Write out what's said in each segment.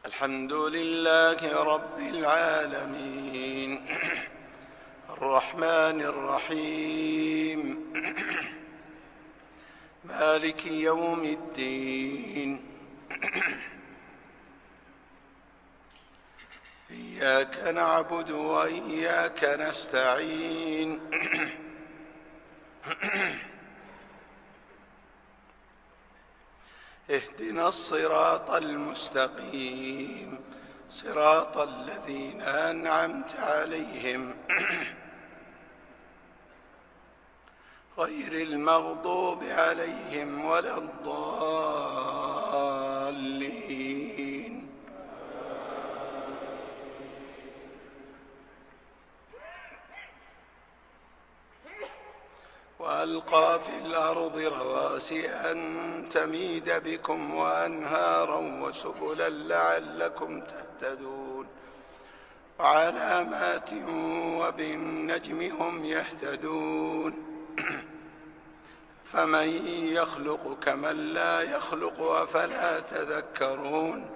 الحمد لله رب العالمين الرحمن الرحيم مالك يوم الدين إياك نعبد وإياك نستعين اهدنا الصراط المستقيم صراط الذين أنعمت عليهم غير المغضوب عليهم ولا الضالين. وألقى في الأرض رواسي أن تميد بكم وأنهارا وسبلا لعلكم تهتدون وعلامات وبالنجم هم يهتدون فمن يخلق كمن لا يخلق أفلا تذكرون.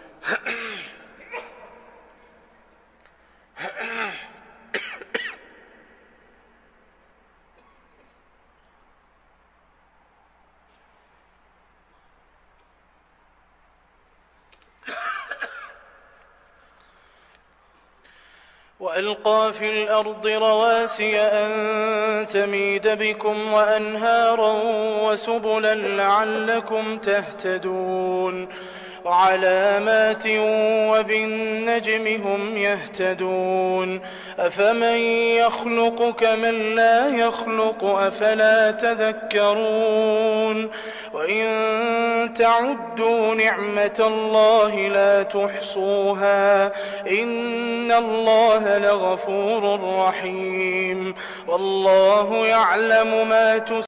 وألقى في الأرض رواسي أن تميد بكم وأنهارا وسبلا لعلكم تهتدون وعلامات وبالنجم هم يهتدون أفمن يخلق كمن لا يخلق أفلا تذكرون وإن تعدوا نعمة الله لا تحصوها إن الله لغفور رحيم والله يعلم ما